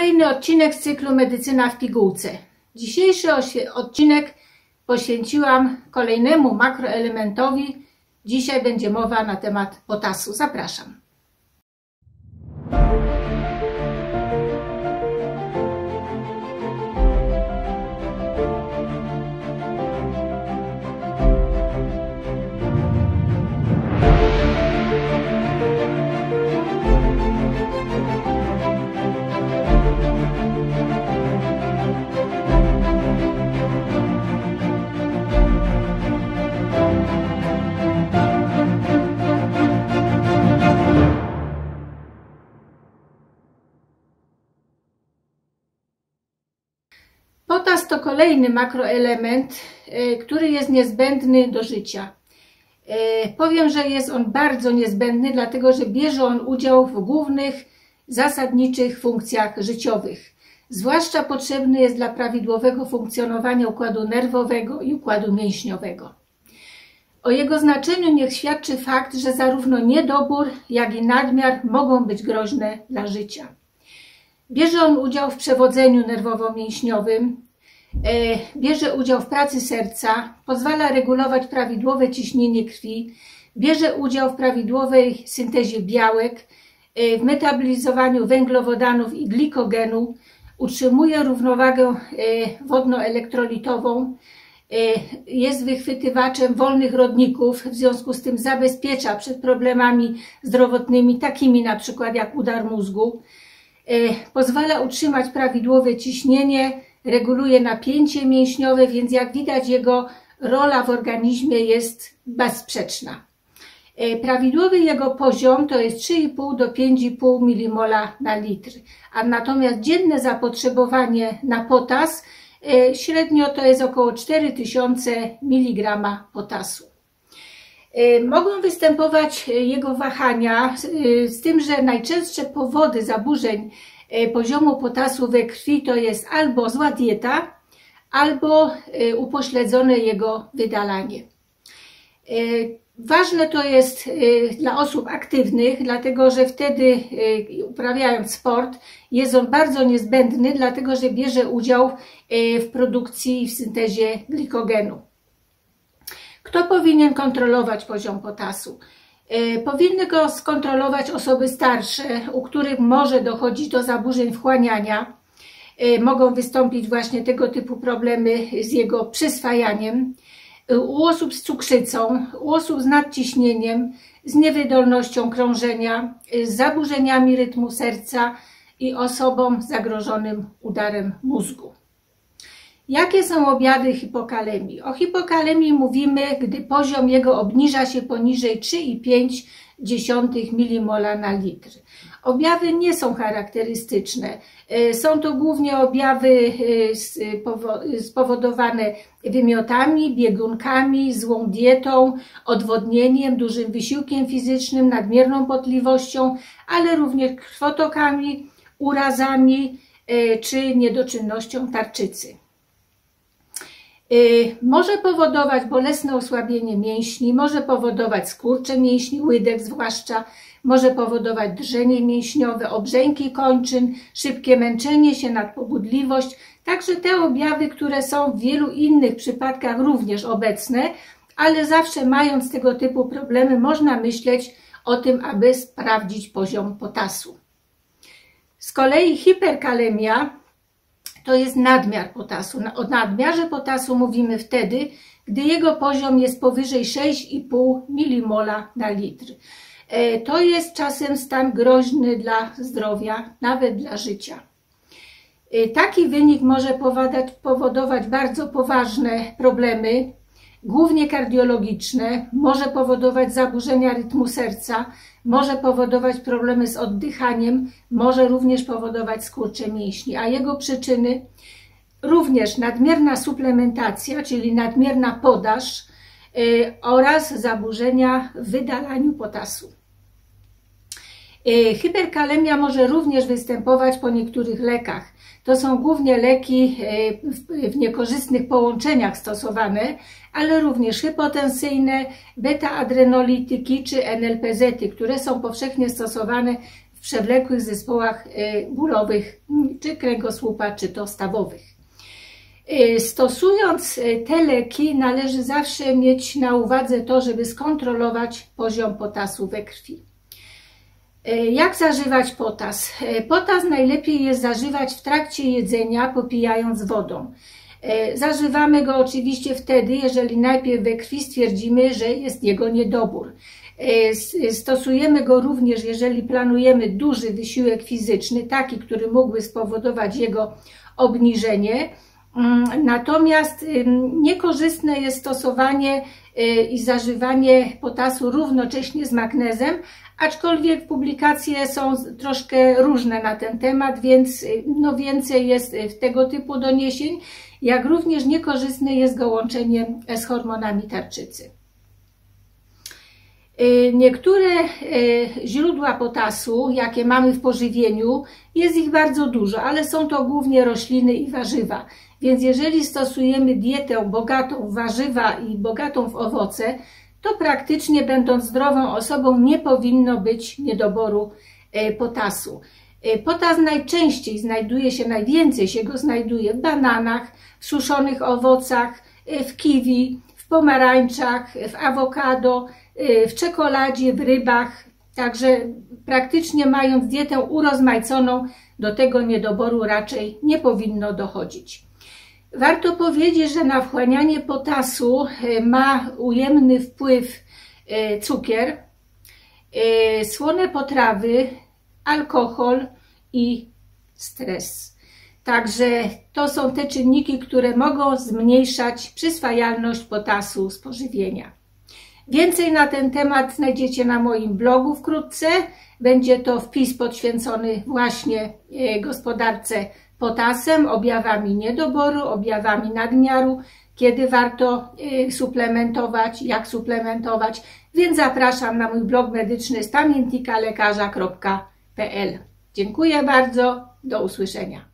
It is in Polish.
kolejny odcinek z cyklu Medycyna w pigułce. Dzisiejszy odcinek poświęciłam kolejnemu makroelementowi. Dzisiaj będzie mowa na temat potasu. Zapraszam. Potas to kolejny makroelement, który jest niezbędny do życia. Powiem, że jest on bardzo niezbędny, dlatego że bierze on udział w głównych, zasadniczych funkcjach życiowych. Zwłaszcza potrzebny jest dla prawidłowego funkcjonowania układu nerwowego i układu mięśniowego. O jego znaczeniu niech świadczy fakt, że zarówno niedobór, jak i nadmiar mogą być groźne dla życia. Bierze on udział w przewodzeniu nerwowo-mięśniowym, bierze udział w pracy serca, pozwala regulować prawidłowe ciśnienie krwi, bierze udział w prawidłowej syntezie białek, w metabolizowaniu węglowodanów i glikogenu, utrzymuje równowagę wodnoelektrolitową, jest wychwytywaczem wolnych rodników, w związku z tym zabezpiecza przed problemami zdrowotnymi, takimi na przykład jak udar mózgu. Pozwala utrzymać prawidłowe ciśnienie, reguluje napięcie mięśniowe, więc jak widać jego rola w organizmie jest bezsprzeczna. Prawidłowy jego poziom to jest 3,5 do 5,5 millimola na litr, a natomiast dzienne zapotrzebowanie na potas średnio to jest około 4000 mg potasu. Mogą występować jego wahania, z tym, że najczęstsze powody zaburzeń poziomu potasu we krwi to jest albo zła dieta, albo upośledzone jego wydalanie. Ważne to jest dla osób aktywnych, dlatego że wtedy uprawiając sport jest on bardzo niezbędny, dlatego że bierze udział w produkcji i w syntezie glikogenu. Kto powinien kontrolować poziom potasu? Powinny go skontrolować osoby starsze, u których może dochodzić do zaburzeń wchłaniania. Mogą wystąpić właśnie tego typu problemy z jego przyswajaniem. U osób z cukrzycą, u osób z nadciśnieniem, z niewydolnością krążenia, z zaburzeniami rytmu serca i osobom zagrożonym udarem mózgu. Jakie są objawy hipokalemii? O hipokalemii mówimy, gdy poziom jego obniża się poniżej 3,5 millimola na litr. Objawy nie są charakterystyczne. Są to głównie objawy spowodowane wymiotami, biegunkami, złą dietą, odwodnieniem, dużym wysiłkiem fizycznym, nadmierną potliwością, ale również krwotokami, urazami czy niedoczynnością tarczycy. Może powodować bolesne osłabienie mięśni, może powodować skurcze mięśni, łydek zwłaszcza, może powodować drżenie mięśniowe, obrzęki kończyn, szybkie męczenie się, nadpobudliwość. Także te objawy, które są w wielu innych przypadkach również obecne, ale zawsze mając tego typu problemy można myśleć o tym, aby sprawdzić poziom potasu. Z kolei hiperkalemia to jest nadmiar potasu. O nadmiarze potasu mówimy wtedy, gdy jego poziom jest powyżej 6,5 millimola na litr. To jest czasem stan groźny dla zdrowia, nawet dla życia. Taki wynik może powodować bardzo poważne problemy, głównie kardiologiczne, może powodować zaburzenia rytmu serca, może powodować problemy z oddychaniem, może również powodować skurcze mięśni, a jego przyczyny również nadmierna suplementacja, czyli nadmierna podaż oraz zaburzenia w wydalaniu potasu. Hiperkalemia może również występować po niektórych lekach. To są głównie leki w niekorzystnych połączeniach stosowane, ale również hypotensyjne, beta-adrenolityki czy NLPZ-y, które są powszechnie stosowane w w przewlekłych zespołach bólowych, czy kręgosłupa, czy to stawowych. Stosując te leki należy zawsze mieć na uwadze to, żeby skontrolować poziom potasu we krwi. Jak zażywać potas? Potas najlepiej jest zażywać w trakcie jedzenia, popijając wodą. Zażywamy go oczywiście wtedy, jeżeli najpierw we krwi stwierdzimy, że jest jego niedobór. Stosujemy go również, jeżeli planujemy duży wysiłek fizyczny, taki, który mógłby spowodować jego obniżenie. Natomiast niekorzystne jest stosowanie i zażywanie potasu równocześnie z magnezem, aczkolwiek publikacje są troszkę różne na ten temat, więc więcej jest tego typu doniesień, jak również niekorzystne jest go łączenie z hormonami tarczycy. Niektóre źródła potasu, jakie mamy w pożywieniu, jest ich bardzo dużo, ale są to głównie rośliny i warzywa. Więc jeżeli stosujemy dietę bogatą w warzywa i bogatą w owoce, to praktycznie będąc zdrową osobą nie powinno być niedoboru potasu. Potas najczęściej najwięcej się go znajduje w bananach, w suszonych owocach, w kiwi, w pomarańczach, w awokado, w czekoladzie, w rybach. Także praktycznie mając dietę urozmaiconą, do tego niedoboru raczej nie powinno dochodzić. Warto powiedzieć, że na wchłanianie potasu ma ujemny wpływ cukier, słone potrawy, alkohol i stres. Także to są te czynniki, które mogą zmniejszać przyswajalność potasu z pożywienia. Więcej na ten temat znajdziecie na moim blogu wkrótce. Będzie to wpis poświęcony właśnie gospodarce potasem, objawami niedoboru, objawami nadmiaru, kiedy warto suplementować, jak suplementować, więc zapraszam na mój blog medyczny spamiętnikalekarza.pl. Dziękuję bardzo, do usłyszenia.